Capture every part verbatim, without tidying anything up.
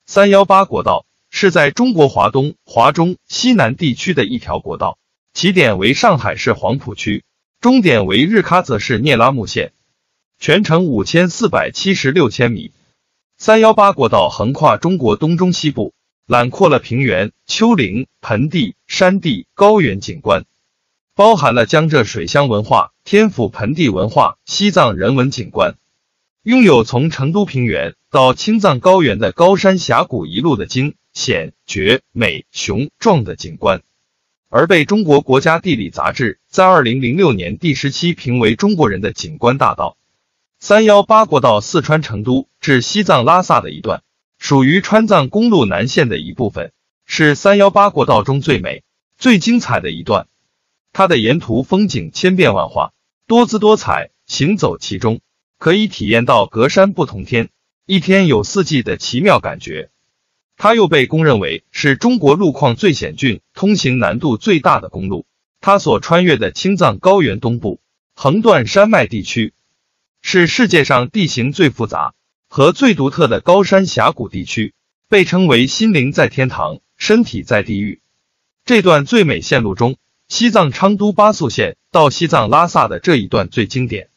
三一八国道是在中国华东、华中、西南地区的一条国道，起点为上海市黄浦区，终点为日喀则市聂拉木县，全程五千四百七十六千米。三一八国道横跨中国东中西部，揽括了平原、丘陵、盆地、山地、高原景观，包含了江浙水乡文化、天府盆地文化、西藏人文景观，拥有从成都平原到青藏高原的高山峡谷一路的惊、险、绝、美、雄、壮的景观，而被中国国家地理杂志在二零零六年第十期评为中国人的景观大道。三一八国道四川成都至西藏拉萨的一段，属于川藏公路南线的一部分，是三一八国道中最美、最精彩的一段。它的沿途风景千变万化，多姿多彩，行走其中，可以体验到隔山不同天，一天有四季的奇妙感觉。它又被公认为是中国路况最险峻、通行难度最大的公路。它所穿越的青藏高原东部，横断山脉地区，是世界上地形最复杂和最独特的高山峡谷地区，被称为心灵在天堂，身体在地狱。这段最美线路中，西藏昌都巴素线到西藏拉萨的这一段最经典。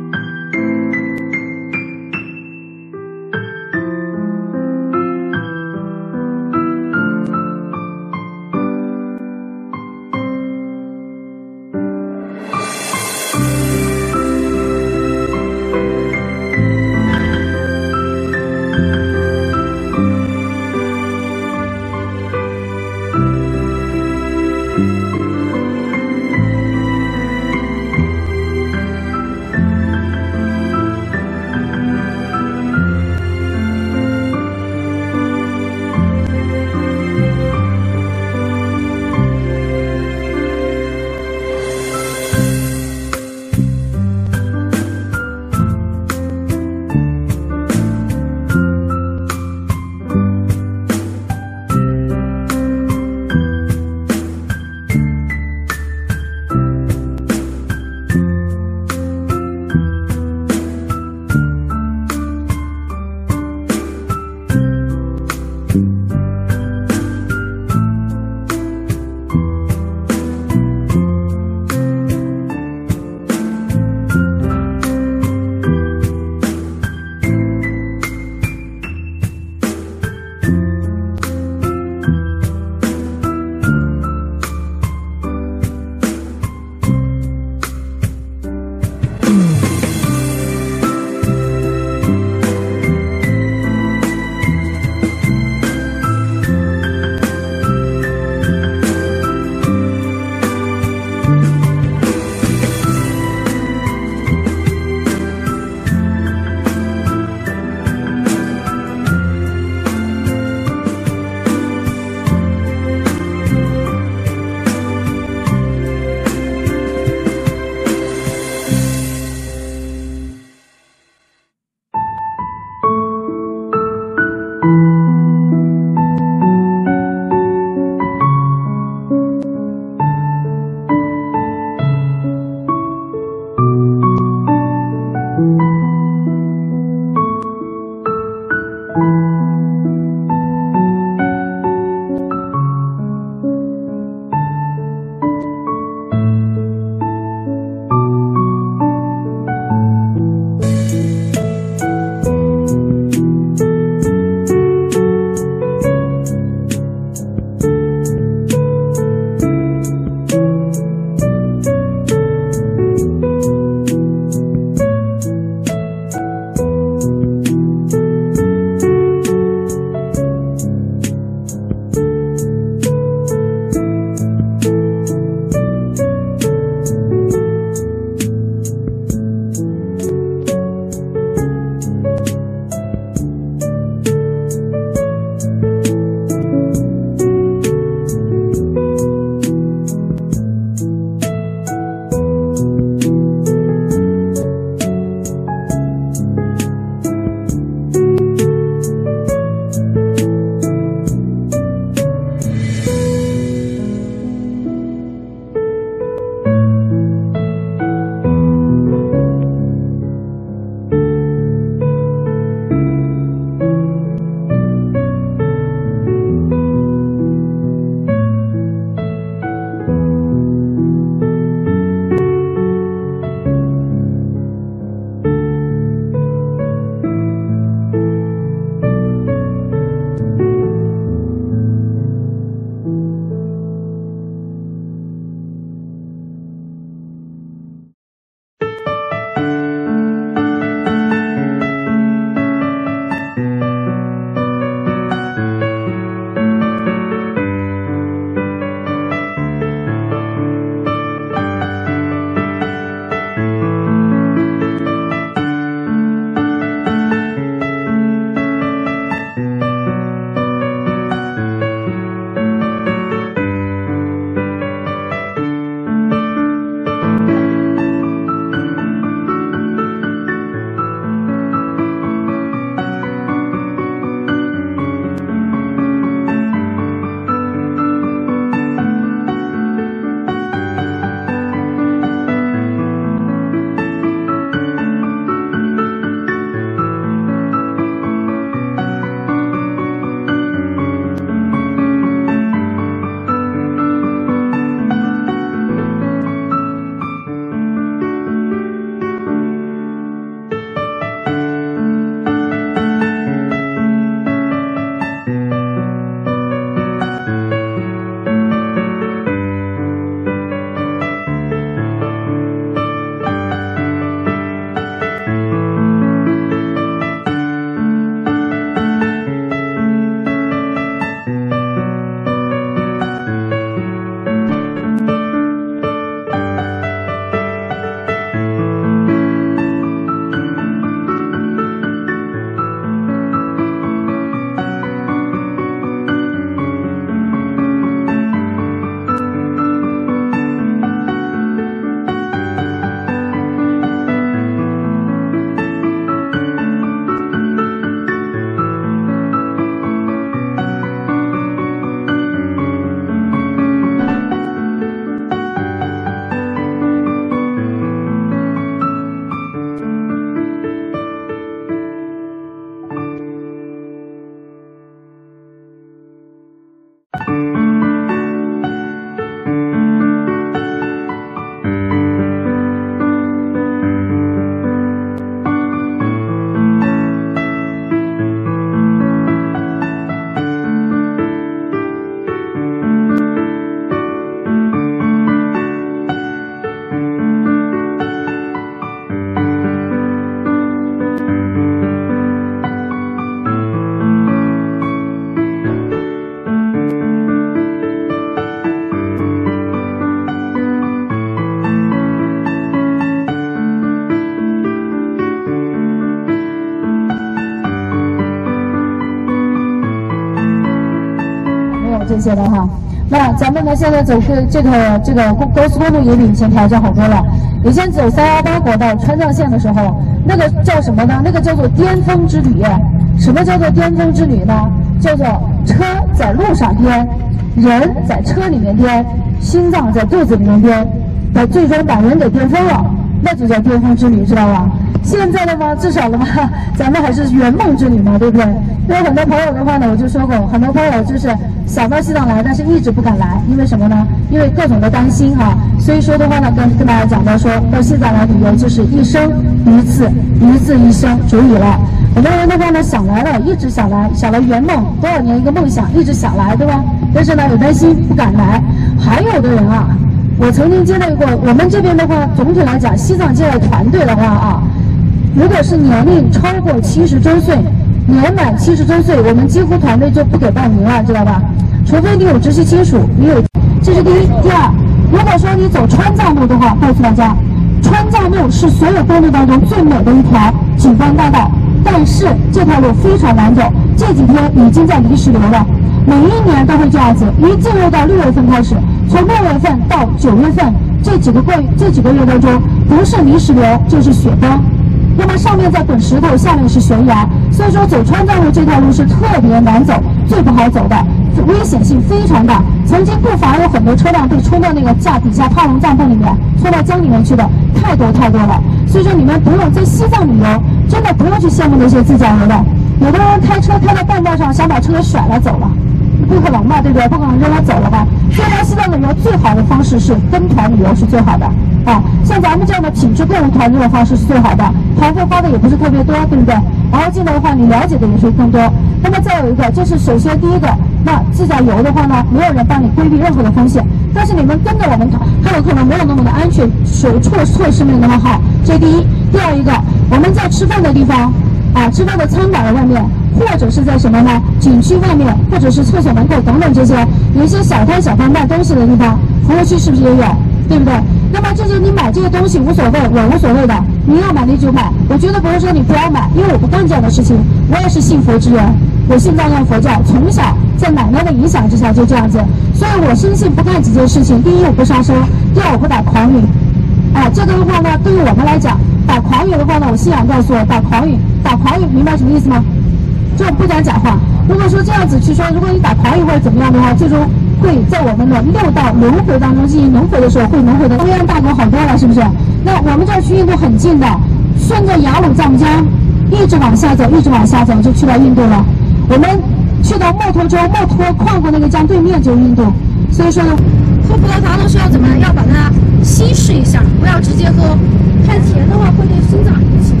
些的哈。那咱们呢，现在走是这个这个高速公路也比以前调整好多了。以前走三幺八国道川藏线的时候，那个叫什么呢？那个叫做巅峰之旅。什么叫做巅峰之旅呢？叫做车在路上颠，人在车里面颠，心脏在肚子里面颠，到最终把人给颠疯了，那就叫巅峰之旅，知道吧？现在的话，至少的话，咱们还是圆梦之旅嘛，对不对？因为很多朋友的话呢，我就说过，很多朋友就是想到西藏来，但是一直不敢来，因为什么呢？因为各种的担心哈、啊。所以说的话呢，跟跟大家讲到说，到西藏来旅游就是一生一次，一次一生足矣了。很多人的话呢，想来了，一直想来，想来圆梦，多少年一个梦想，一直想来，对吧？但是呢，有担心不敢来。还有的人啊，我曾经接待过，我们这边的话，总体来讲，西藏接待团队的话啊。如果是年龄超过七十周岁，年满七十周岁，我们几乎团队就不给报名了，知道吧？除非你有直系亲属，你有，这是第一。第二，如果说你走川藏路的话，告诉大家，川藏路是所有公路当中最美的一条景观大道，但是这条路非常难走，这几天已经在泥石流了。每一年都会这样子，一进入到六月份开始，从六月份到九月份这几个月这几个月当中，不是泥石流就是雪崩。那么上面在滚石头，下面是悬崖，所以说走川藏路这条路是特别难走，最不好走的，危险性非常大。曾经不乏有很多车辆被冲到那个架底下帕隆藏布里面，冲到江里面去的，太多太多了。所以说你们不用在西藏旅游，真的不用去羡慕那些自驾游的。有的人开车开到半道上，想把车给甩了走了，不可能嘛，对不对？不可能让他走了吧？所以来西藏旅游最好的方式是跟团旅游是最好的。啊，像咱们这样的品质购物团这种方式是最好的，团费花的也不是特别多，对不对？然后进来的话，你了解的也是更多。那么再有一个，就是首先第一个，那自驾游的话呢，没有人帮你规避任何的风险，但是你们跟着我们团，还有可能没有那么的安全，手措措施没有那么好，这第一。第二一个，我们在吃饭的地方，啊，吃饭的餐馆的外面，或者是在什么呢？景区外面，或者是厕所门口等等这些，有一些小摊小贩卖东西的地方，服务区是不是也有？对不对？那么这些你买这些东西无所谓，我无所谓的，你要买你就买，我绝对不是说你不要买，因为我不干这样的事情，我也是信佛之人，我信藏传佛教，从小在奶奶的影响之下就这样子，所以我深信不干几件事情，第一我不杀生，第二我不打诳语，啊，这个的话呢，对于我们来讲，打诳语的话呢，我信仰告诉我，打诳语，打诳语明白什么意思吗？就不讲假话。如果说这样子去说，如果你打诳语或者怎么样的话，最终会在我们的六道轮回当中进行轮回的时候，会轮回的欧阳大狗好多了，是不是？那我们这儿去印度很近的，顺着雅鲁藏江一直往下走，一直往下走就去到印度了。我们去到墨脱州，墨脱跨过那个江对面就是印度。所以说呢，喝葡萄糖的时候怎么要把它稀释一下，不要直接喝，太甜的话会对心脏引起